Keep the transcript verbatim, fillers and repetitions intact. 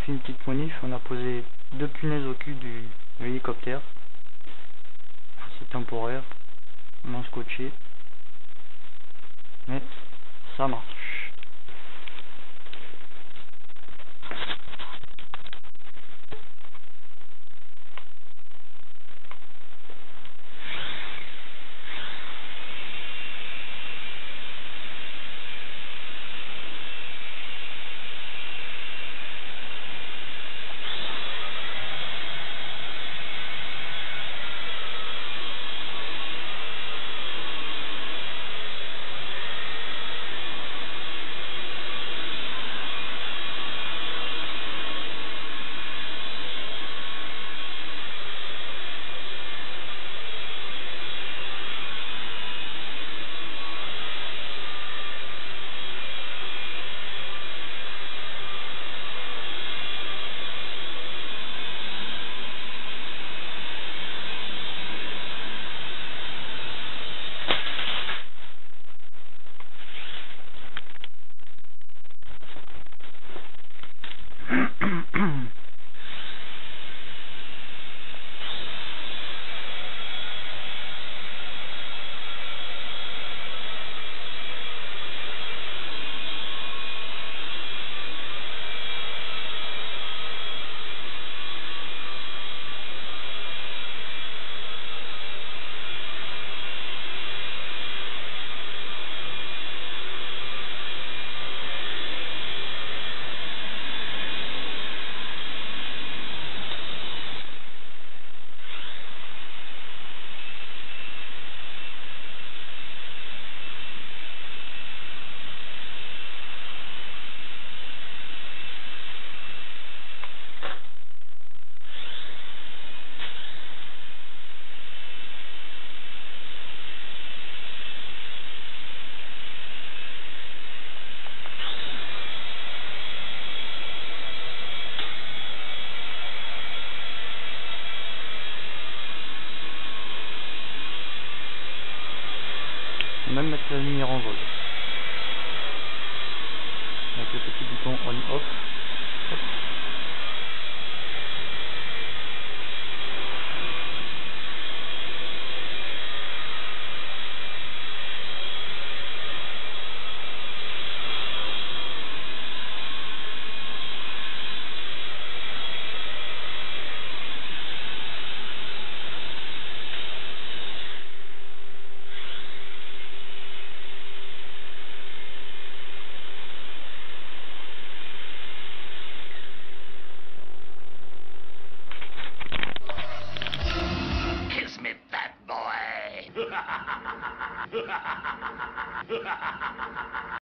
fait une petite manif, on a posé deux punaises au cul du de l'hélicoptère. C'est temporaire, on a scotché, mais ça marche. Même mettre la lumière en vol avec le petit bouton on off. Hop. That boy.